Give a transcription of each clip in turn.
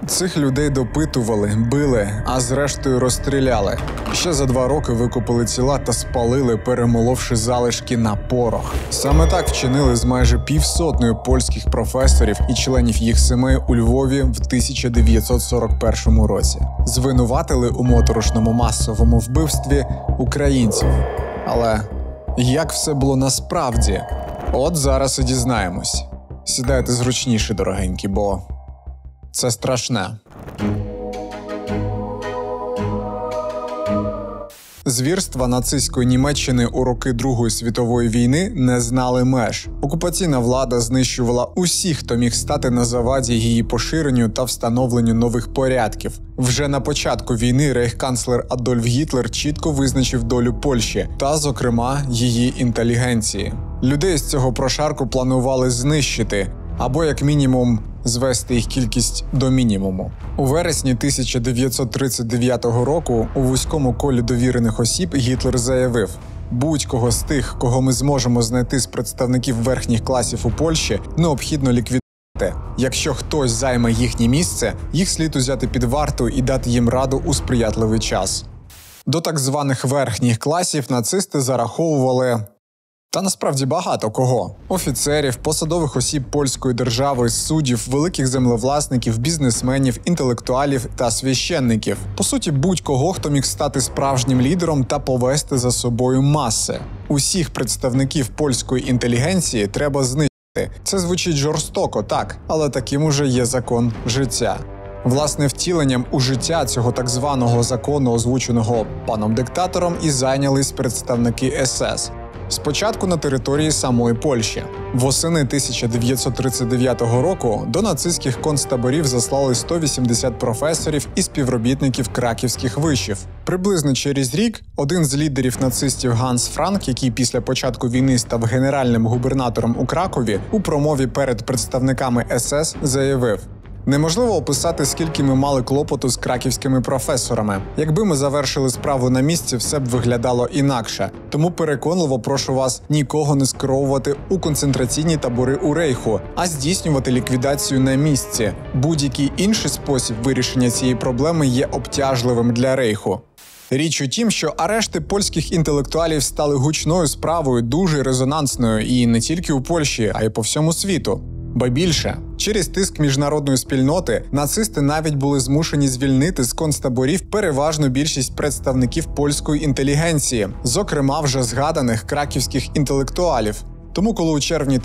Цих людей допитували, били, а зрештою розстріляли. Ще за 2 роки викопали тіла та спалили, перемоловши залишки на порох. Саме так вчинили з майже 500 польських професорів і членів їх сімей у Львові в 1941 році. Звинуватили у моторошному масовому вбивстві українців. Але як все було насправді? От зараз і дізнаємось. Сідайте зручніше, дорогенькі, бо це страшне. Звірства нацистської Німеччини у роки Другої світової війни не знали меж. Окупаційна влада знищувала усіх, хто міг стати на заваді її поширенню та встановленню нових порядків. Вже на початку війни рейхканцлер Адольф Гітлер чітко визначив долю Польщі та, зокрема, її інтелігенції. Людей з цього прошарку планували знищити, або, як мінімум, звести їх кількість до мінімуму. У вересні 1939 року у вузькому колі довірених осіб Гітлер заявив: будь-кого з тих, кого ми зможемо знайти з представників верхніх класів у Польщі, необхідно ліквідувати. Якщо хтось займе їхнє місце, їх слід узяти під варту і дати їм раду у сприятливий час. До так званих верхніх класів нацисти зараховували та насправді багато кого. Офіцерів, посадових осіб польської держави, суддів, великих землевласників, бізнесменів, інтелектуалів та священників. По суті, будь-кого, хто міг стати справжнім лідером та повести за собою маси. Усіх представників польської інтелігенції треба знищити. Це звучить жорстоко, так, але таким уже є закон життя. Власне, втіленням у життя цього так званого закону, озвученого паном-диктатором, і зайнялись представники СС. Спочатку на території самої Польщі. Восени 1939 року до нацистських концтаборів заслали 180 професорів і співробітників краківських вишів. Приблизно через рік один з лідерів нацистів Ганс Франк, який після початку війни став генеральним губернатором у Кракові, у промові перед представниками СС заявив: неможливо описати, скільки ми мали клопоту з краківськими професорами. Якби ми завершили справу на місці, все б виглядало інакше. Тому переконливо прошу вас нікого не скеровувати у концентраційні табори у Рейху, а здійснювати ліквідацію на місці. Будь-який інший спосіб вирішення цієї проблеми є обтяжливим для Рейху. Річ у тім, що арешти польських інтелектуалів стали гучною справою, дуже резонансною і не тільки у Польщі, а й по всьому світу. Ба більше, через тиск міжнародної спільноти нацисти навіть були змушені звільнити з концтаборів переважну більшість представників польської інтелігенції, зокрема вже згаданих краківських інтелектуалів. Тому, коли у червні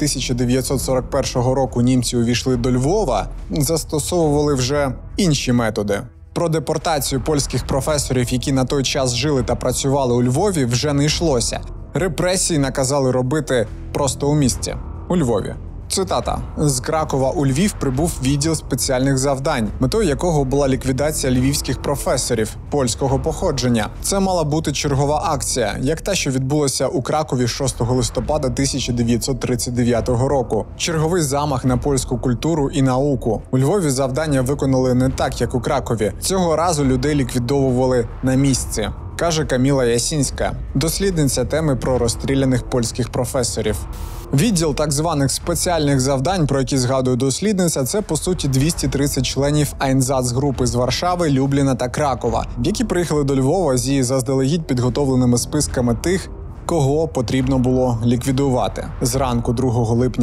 1941 року німці увійшли до Львова, застосовували вже інші методи. Про депортацію польських професорів, які на той час жили та працювали у Львові, вже не йшлося. Репресії наказали робити просто у місті – у Львові. Цитата. «З Кракова у Львів прибув відділ спеціальних завдань, метою якого була ліквідація львівських професорів польського походження. Це мала бути чергова акція, як та, що відбулася у Кракові 6 листопада 1939 року. Черговий замах на польську культуру і науку. У Львові завдання виконали не так, як у Кракові. Цього разу людей ліквідовували на місці», каже Каміла Ясінська, дослідниця теми про розстріляних польських професорів. Відділ так званих спеціальних завдань, про які згадує дослідниця, це, по суті, 230 членів Айнзац-групи з Варшави, Любліна та Кракова, які приїхали до Львова зі заздалегідь підготовленими списками тих, кого потрібно було ліквідувати. Зранку 2 липня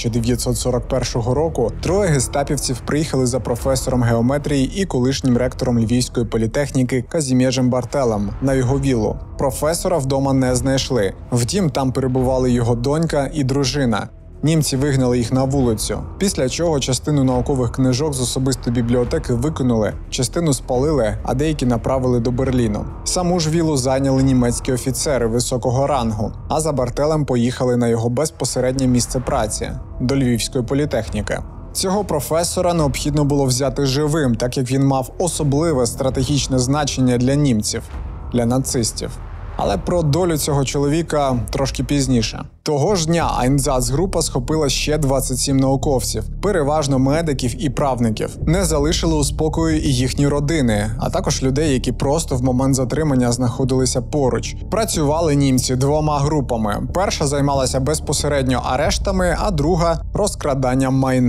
1941 року 3 гестапівців приїхали за професором геометрії і колишнім ректором Львівської політехніки Казімєжем Бартелем на його віллу. Професора вдома не знайшли. Втім, там перебували його донька і дружина. Німці вигнали їх на вулицю, після чого частину наукових книжок з особистої бібліотеки викинули, частину спалили, а деякі направили до Берліну. Саму ж віллу зайняли німецькі офіцери високого рангу, а за Бартелем поїхали на його безпосереднє місце праці – до Львівської політехніки. Цього професора необхідно було взяти живим, так як він мав особливе стратегічне значення для німців, для нацистів. Але про долю цього чоловіка трошки пізніше. Того ж дня Айнзац-група схопила ще 27 науковців, переважно медиків і правників. Не залишили у спокою і їхні родини, а також людей, які просто в момент затримання знаходилися поруч. Працювали німці 2 групами. Перша займалася безпосередньо арештами, а друга – розкраданням майна.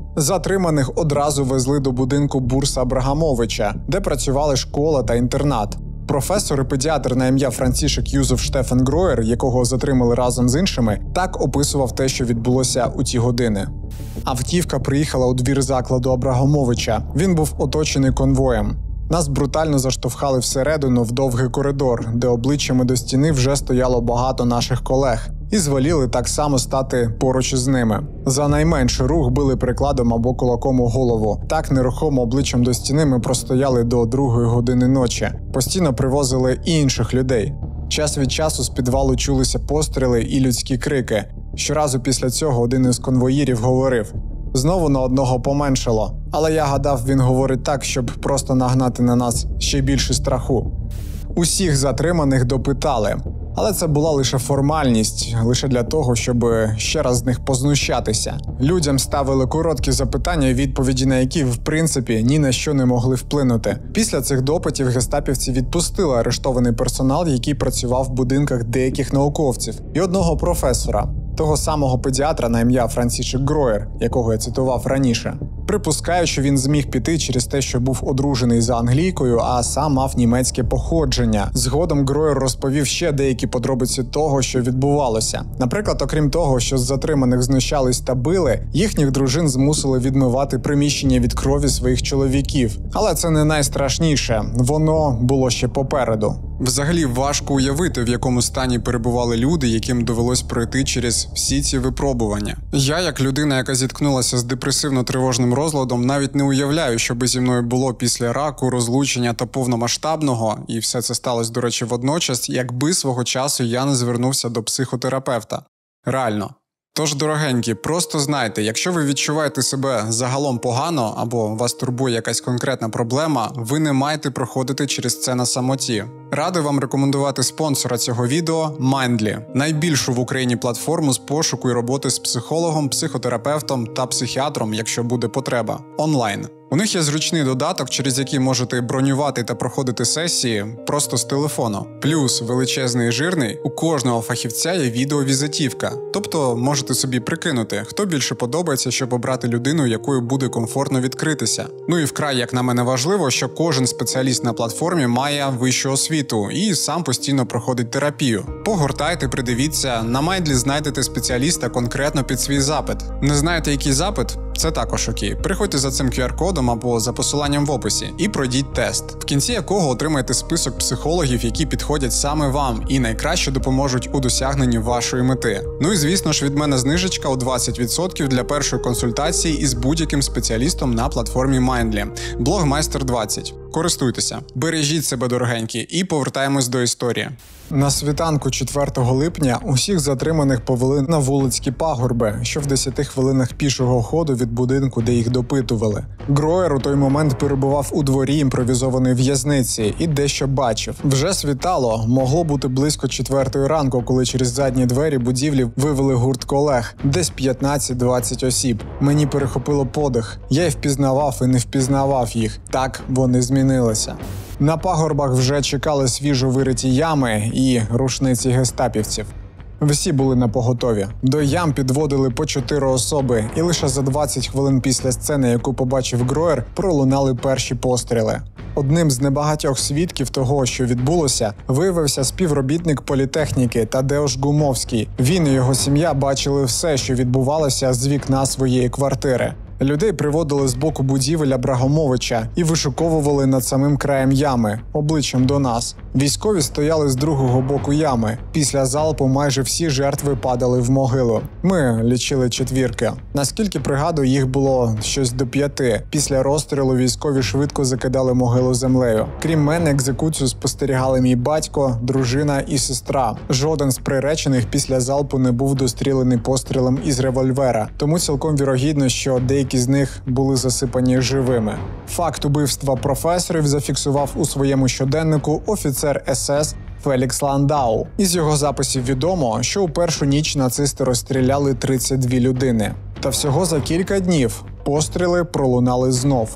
Затриманих одразу везли до будинку Бурса Абрагамовича, де працювали школа та інтернат. Професор і педіатр на ім'я Франсішек Юзеф Штефан Гроєр, якого затримали разом з іншими, так описував те, що відбулося у ті години. Автівка приїхала у двір закладу Абрагамовича. Він був оточений конвоєм. Нас брутально заштовхали всередину в довгий коридор, де обличчями до стіни вже стояло багато наших колег, і звеліли так само стати поруч із ними. За найменший рух били прикладом або кулаком у голову. Так нерухомо обличчям до стіни ми простояли до 2 години ночі. Постійно привозили і інших людей. Час від часу з підвалу чулися постріли і людські крики. Щоразу після цього один із конвоїрів говорив: «Знову на одного поменшало». Але я гадав, він говорить так, щоб просто нагнати на нас ще більше страху. Усіх затриманих допитали. Але це була лише формальність, лише для того, щоб ще раз з них познущатися. Людям ставили короткі запитання, відповіді на які, в принципі, ні на що не могли вплинути. Після цих допитів гестапівці відпустили арештований персонал, який працював в будинках деяких науковців, і одного професора, того самого педіатра на ім'я Франсішек Гроєр, якого я цитував раніше. Припускаю, що він зміг піти через те, що був одружений за англійкою, а сам мав німецьке походження. Згодом Гроєр розповів ще деякі подробиці того, що відбувалося. Наприклад, окрім того, що з затриманих знущались та били, їхніх дружин змусили відмивати приміщення від крові своїх чоловіків. Але це не найстрашніше, воно було ще попереду. Взагалі важко уявити, в якому стані перебували люди, яким довелось пройти через всі ці випробування. Я, як людина, яка зіткнулася з депресивно-тривожним розладом, навіть не уявляю, що би зі мною було після раку, розлучення та повномасштабного, і все це сталося, до речі, водночас, якби свого часу я не звернувся до психотерапевта. Реально. Тож, дорогенькі, просто знайте, якщо ви відчуваєте себе загалом погано або вас турбує якась конкретна проблема, ви не маєте проходити через це на самоті. Радий вам рекомендувати спонсора цього відео – Mindly, найбільшу в Україні платформу з пошуку і роботи з психологом, психотерапевтом та психіатром, якщо буде потреба, онлайн. У них є зручний додаток, через який можете бронювати та проходити сесії просто з телефону. Плюс величезний і жирний, у кожного фахівця є відеовізитівка. Тобто можете собі прикинути, хто більше подобається, щоб обрати людину, якою буде комфортно відкритися. Ну і вкрай, як на мене, важливо, що кожен спеціаліст на платформі має вищу освіту і сам постійно проходить терапію. Погортайте, придивіться, на Mindly знайдете спеціаліста конкретно під свій запит. Не знаєте, який запит? Це також окей. Переходьте за цим QR-кодом або за посиланням в описі і пройдіть тест, в кінці якого отримаєте список психологів, які підходять саме вам і найкраще допоможуть у досягненні вашої мети. Ну і звісно ж від мене знижечка у 20% для першої консультації із будь-яким спеціалістом на платформі Mindly. Блогмайстер 20. Користуйтеся. Бережіть себе, дорогенькі, і повертаємось до історії. На світанку 4 липня усіх затриманих повели на Вулицькі пагорби, що в 10 хвилинах пішого ходу від будинку, де їх допитували. Гроєр у той момент перебував у дворі імпровізованої в'язниці і дещо бачив. Вже світало, могло бути близько 4 ранку, коли через задні двері будівлі вивели гурт колег, десь 15-20 осіб. Мені перехопило подих. Я і впізнавав, і не впізнавав їх. Так вони змінилися. На пагорбах вже чекали свіжо вириті ями і рушниці гестапівців. Всі були напоготові. До ям підводили по 4 особи, і лише за 20 хвилин після сцени, яку побачив Гроєр, пролунали перші постріли. Одним з небагатьох свідків того, що відбулося, виявився співробітник політехніки Тадеуш Гумовський. Він і його сім'я бачили все, що відбувалося з вікна своєї квартири. Людей приводили з боку будівель Абрагамовича і вишуковували над самим краєм ями, обличчям до нас. Військові стояли з другого боку ями. Після залпу майже всі жертви падали в могилу. Ми лічили 4. Наскільки пригадую, їх було щось до 5. Після розстрілу військові швидко закидали могилу землею. Крім мене, екзекуцію спостерігали мій батько, дружина і сестра. Жоден з приречених після залпу не був дострілений пострілом із револьвера. Тому цілком вірогідно, що деякі з них були засипані живими. Факт убивства професорів зафіксував у своєму щоденнику офіцер СС Фелікс Ландау. Із його записів відомо, що у першу ніч нацисти розстріляли 32 людини. Та всього за кілька днів постріли пролунали знов.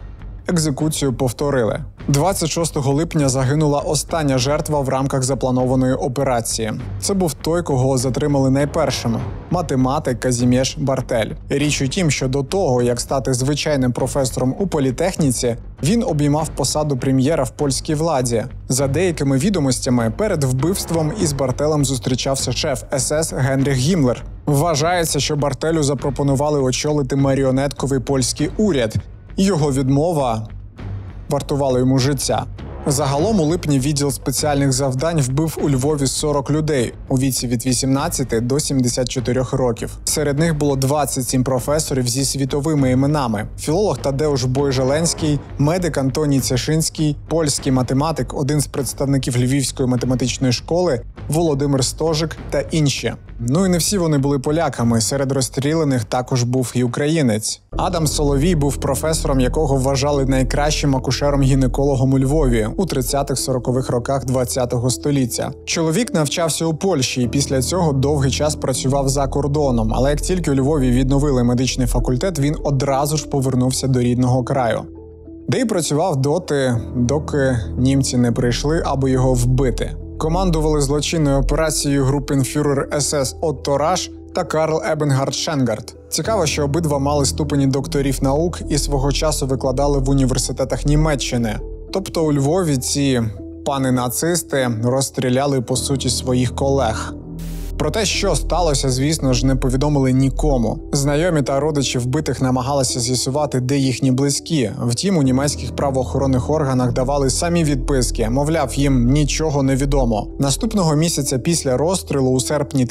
екзекуцію повторили. 26 липня загинула остання жертва в рамках запланованої операції. Це був той, кого затримали найпершим – математик Казімєш Бартель. Річ у тім, що до того, як стати звичайним професором у політехніці, він обіймав посаду прем'єра в польській владі. За деякими відомостями, перед вбивством із Бартелем зустрічався шеф СС Генріх Гіммлер. Вважається, що Бартелю запропонували очолити маріонетковий польський уряд, і його відмова вартувала йому життя. Загалом у липні відділ спеціальних завдань вбив у Львові 40 людей у віці від 18 до 74 років. Серед них було 27 професорів зі світовими іменами. Філолог Тадеуш Бойжеленський, медик Антоній Цешинський, польський математик, один з представників Львівської математичної школи, Володимир Стожик та інші. Ну і не всі вони були поляками, серед розстріляних також був і українець. Адам Соловій був професором, якого вважали найкращим акушером-гінекологом у Львові у 30-40-х роках ХХ століття. Чоловік навчався у Польщі і після цього довгий час працював за кордоном, але як тільки у Львові відновили медичний факультет, він одразу ж повернувся до рідного краю. Де й працював доти, доки німці не прийшли, аби його вбити. Командували злочинною операцією групенфюрер СС Отто Раш та Карл Ебенгард Шенгард. Цікаво, що обидва мали ступені докторів наук і свого часу викладали в університетах Німеччини. Тобто у Львові ці пани-нацисти розстріляли, по суті, своїх колег. Про те, що сталося, звісно ж, не повідомили нікому. Знайомі та родичі вбитих намагалися з'ясувати, де їхні близькі. Втім, у німецьких правоохоронних органах давали самі відписки, мовляв, їм нічого не відомо. Наступного місяця після розстрілу, у серпні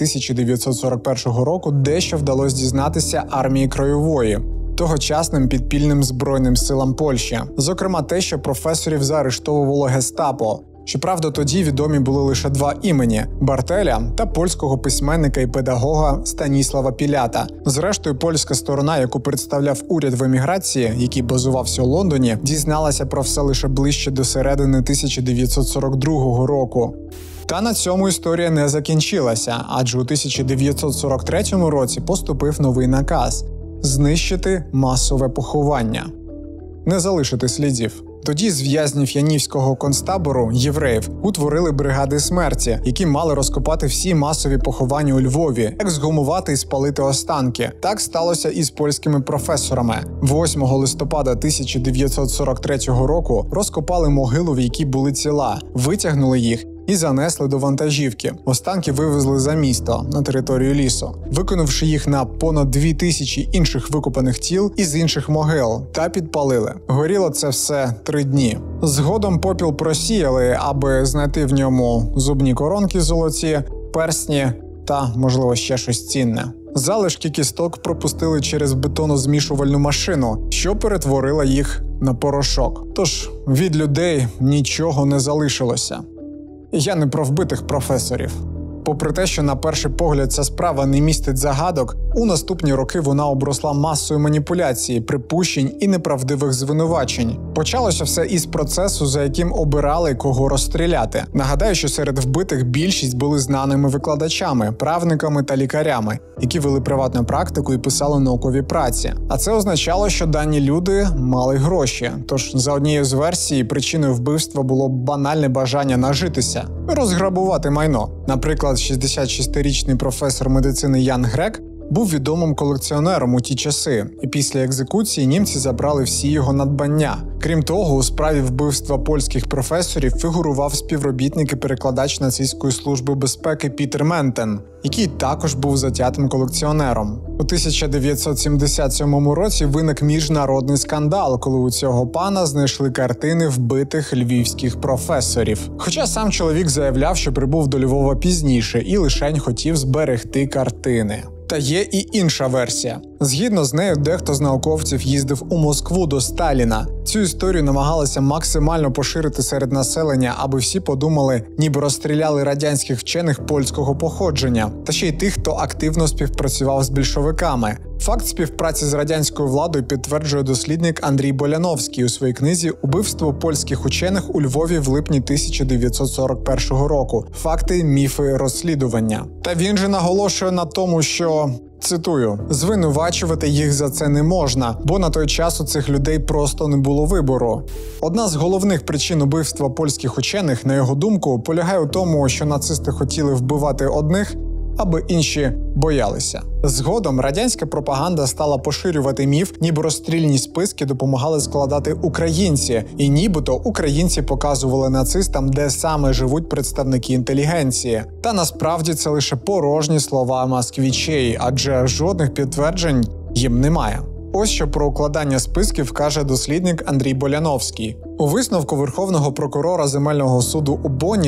1941 року, дещо вдалося дізнатися армії Краєвої, тогочасним підпільним збройним силам Польщі. Зокрема, те, що професорів заарештовувало гестапо. Щоправда, тоді відомі були лише два імені – Бартеля та польського письменника і педагога Станіслава Пілята. Зрештою, польська сторона, яку представляв уряд в еміграції, який базувався у Лондоні, дізналася про все лише ближче до середини 1942 року. Та на цьому історія не закінчилася, адже у 1943 році поступив новий наказ – знищити масове поховання, не залишити слідів. Тоді з в'язнів Янівського концтабору, євреїв, утворили бригади смерті, які мали розкопати всі масові поховання у Львові, ексгумувати і спалити останки. Так сталося і з польськими професорами. 8 листопада 1943 року розкопали могилу, в якій були тіла, витягнули їх і занесли до вантажівки. Останки вивезли за місто, на територію лісу, викинувши їх на понад 2000 інших викопаних тіл із інших могил, та підпалили. Горіло це все 3 дні. Згодом попіл просіяли, аби знайти в ньому зубні коронки золоті, персні та, можливо, ще щось цінне. Залишки кісток пропустили через бетонозмішувальну машину, що перетворила їх на порошок. Тож від людей нічого не залишилося. Я не про вбитих професорів. Попри те, що на перший погляд ця справа не містить загадок, у наступні роки вона обросла масою маніпуляцій, припущень і неправдивих звинувачень. Почалося все із процесу, за яким обирали, кого розстріляти. Нагадаю, що серед вбитих більшість були знаними викладачами, правниками та лікарями, які вели приватну практику і писали наукові праці. А це означало, що дані люди мали гроші. Тож, за однією з версій, причиною вбивства було банальне бажання нажитися, розграбувати майно. Наприклад, 66-річний професор медицини Ян Грек був відомим колекціонером у ті часи, і після екзекуції німці забрали всі його надбання. Крім того, у справі вбивства польських професорів фігурував співробітник і перекладач нацистської служби безпеки Пітер Ментен, який також був затятим колекціонером. У 1977 році виник міжнародний скандал, коли у цього пана знайшли картини вбитих львівських професорів. Хоча сам чоловік заявляв, що прибув до Львова пізніше і лишень хотів зберегти картини. Та є і інша версія. Згідно з нею, дехто з науковців їздив у Москву до Сталіна. Цю історію намагалися максимально поширити серед населення, аби всі подумали, ніби розстріляли радянських вчених польського походження, та ще й тих, хто активно співпрацював з більшовиками. Факт співпраці з радянською владою підтверджує дослідник Андрій Боляновський у своїй книзі «Убивство польських учених у Львові в липні 1941 року. Факти, міфи, розслідування». Та він же наголошує на тому, що Цитую: «Звинувачувати їх за це не можна, бо на той час у цих людей просто не було вибору». Одна з головних причин убивства польських учених, на його думку, полягає у тому, що нацисти хотіли вбивати одних, аби інші боялися. Згодом радянська пропаганда стала поширювати міф, ніби розстрільні списки допомагали складати українці, і нібито українці показували нацистам, де саме живуть представники інтелігенції. Та насправді це лише порожні слова москвічей, адже жодних підтверджень їм немає. Ось що про укладання списків каже дослідник Андрій Боляновський. У висновку Верховного прокурора земельного суду у Бонні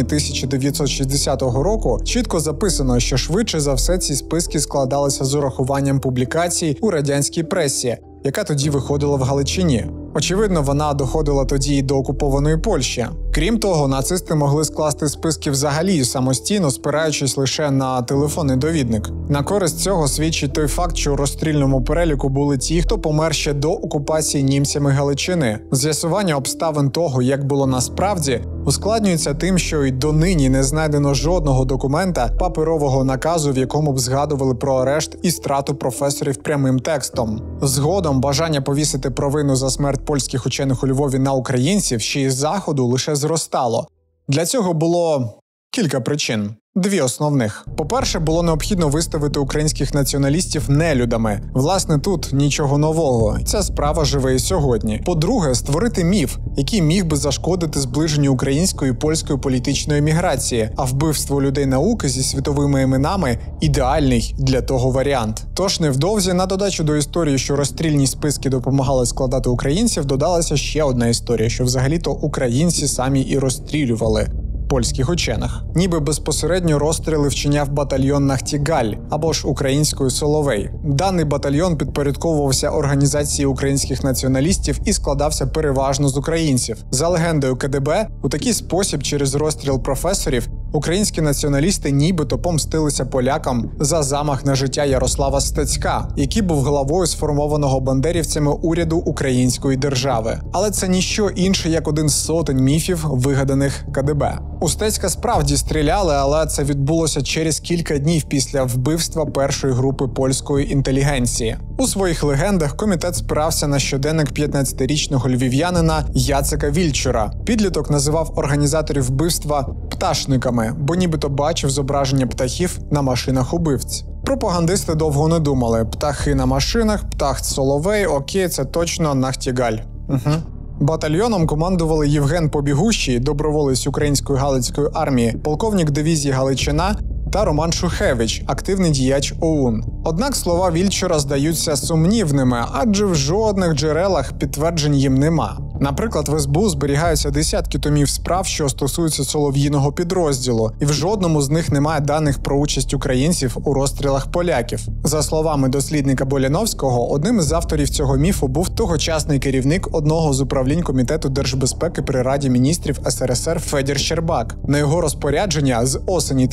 1960 року чітко записано, що швидше за все ці списки складалися з урахуванням публікацій у радянській пресі, яка тоді виходила в Галичині. Очевидно, вона доходила тоді й до окупованої Польщі. Крім того, нацисти могли скласти списки взагалі самостійно, спираючись лише на телефонний довідник. На користь цього свідчить той факт, що у розстрільному переліку були ті, хто помер ще до окупації німцями Галичини. З'ясування обставин того, як було насправді, ускладнюється тим, що й донині не знайдено жодного документа, паперового наказу, в якому б згадували про арешт і страту професорів прямим текстом. Згодом бажання повісити провину за смерть польських учених у Львові на українців ще із Заходу лише зростало. Для цього було кілька причин. Дві основних. По-перше, було необхідно виставити українських націоналістів нелюдами. Власне, тут нічого нового. Ця справа живе і сьогодні. По-друге, створити міф, який міг би зашкодити зближенню української і польської політичної міграції, а вбивство людей науки зі світовими іменами – ідеальний для того варіант. Тож невдовзі, на додачу до історії, що розстрільні списки допомагали складати українців, додалася ще одна історія, що взагалі-то українці самі і розстрілювали польських учених. Ніби безпосередньо розстріли вчиняв батальйон «Нахтігаль» або ж українською «Соловей». Даний батальйон підпорядковувався організації українських націоналістів і складався переважно з українців. За легендою КДБ, у такий спосіб через розстріл професорів українські націоналісти нібито помстилися полякам за замах на життя Ярослава Стецька, який був главою сформованого бандерівцями уряду української держави. Але це ніщо інше, як один з сотень міфів, вигаданих КДБ. У Стецька справді стріляли, але це відбулося через кілька днів після вбивства першої групи польської інтелігенції. У своїх легендах комітет спирався на щоденник 15-річного львів'янина Яцека Вільчура. Підліток називав організаторів вбивства «пташниками», бо нібито бачив зображення птахів на машинах убивць. Пропагандисти довго не думали. Птахи на машинах, птах Соловей, окей, це точно Нахтігаль. Батальйоном командували Євген Побігущий, доброволець Української Галицької армії, полковник дивізії Галичина та Роман Шухевич, активний діяч ОУН. Однак слова Вільчура здаються сумнівними, адже в жодних джерелах підтверджень їм нема. Наприклад, в СБУ зберігаються десятки томів справ, що стосуються солов'їного підрозділу, і в жодному з них немає даних про участь українців у розстрілах поляків. За словами дослідника Боляновського, одним із авторів цього міфу був тогочасний керівник одного з управлінь Комітету держбезпеки при Раді міністрів СРСР Федір Щербак. На його розпорядження з осені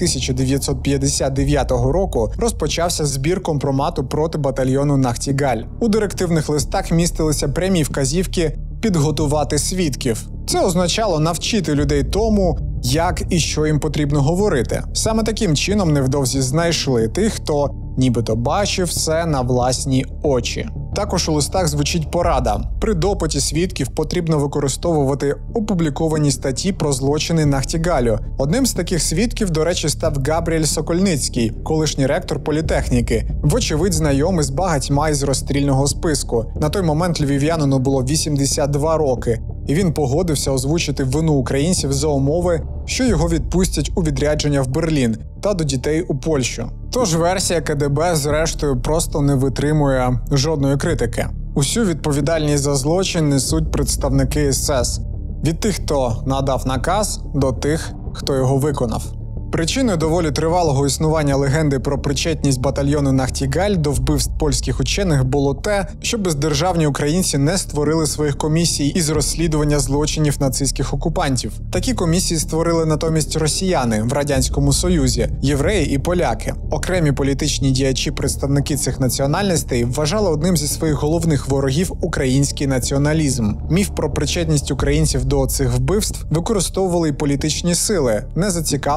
1959 року розпочався збір компромату проти батальйону «Нахтігаль». У директивних листах містилися прямі вказівки підготувати свідків. Це означало навчити людей тому, як і що їм потрібно говорити. Саме таким чином невдовзі знайшли тих, хто нібито бачив все на власні очі. Також у листах звучить порада. При допиті свідків потрібно використовувати опубліковані статті про злочини Нахтігалю. Одним з таких свідків, до речі, став Габріель Сокольницький, колишній ректор політехніки, вочевидь знайомий з багатьма із розстрільного списку. На той момент львів'янину було 82 роки, і він погодився озвучити вину українців за умови, що його відпустять у відрядження в Берлін та до дітей у Польщу. Тож версія КДБ, зрештою, просто не витримує жодної критики. Усю відповідальність за злочин несуть представники СС. Від тих, хто надав наказ, до тих, хто його виконав. Причиною доволі тривалого існування легенди про причетність батальйону «Нахтігаль» до вбивств польських учених було те, що бездержавні українці не створили своїх комісій із розслідування злочинів нацистських окупантів. Такі комісії створили натомість росіяни в Радянському Союзі, євреї і поляки. Окремі політичні діячі, представники цих національностей, вважали одним зі своїх головних ворогів український націоналізм. Міф про причетність українців до цих вбивств використовували й політичні сили, не зацікавлені у збереженні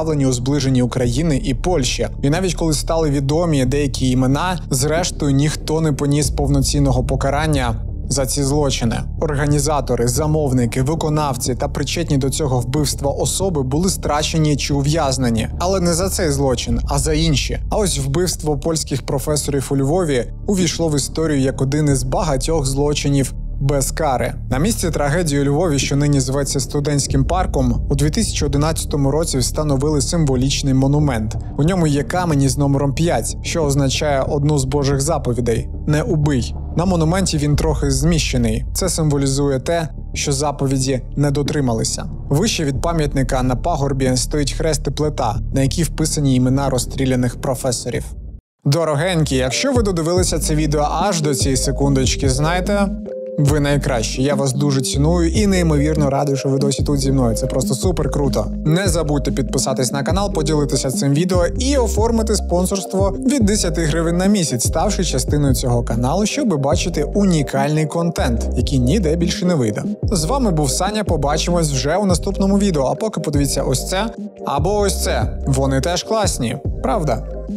зближенні України і Польщі. І навіть коли стали відомі деякі імена, зрештою ніхто не поніс повноцінного покарання за ці злочини. Організатори, замовники, виконавці та причетні до цього вбивства особи були страчені чи ув'язнені. Але не за цей злочин, а за інші. А ось вбивство польських професорів у Львові увійшло в історію як один із багатьох злочинів без кари. На місці трагедії у Львові, що нині зветься Студентським парком, у 2011 році встановили символічний монумент. У ньому є камінь із номером 5, що означає одну з Божих заповідей – «Не убий». На монументі він трохи зміщений. Це символізує те, що заповіді не дотрималися. Вище від пам'ятника на пагорбі стоїть хрест і плита, на якій вписані імена розстріляних професорів. Дорогенькі, якщо ви додивилися це відео аж до цієї секундочки, знайте, ви найкращі. Я вас дуже ціную і неймовірно радий, що ви досі тут зі мною. Це просто супер круто. Не забудьте підписатись на канал, поділитися цим відео і оформити спонсорство від 10 гривень на місяць, ставши частиною цього каналу, щоб бачити унікальний контент, який ніде більше не вийде. З вами був Саня, побачимось вже у наступному відео. А поки подивіться ось це або ось це. Вони теж класні, правда?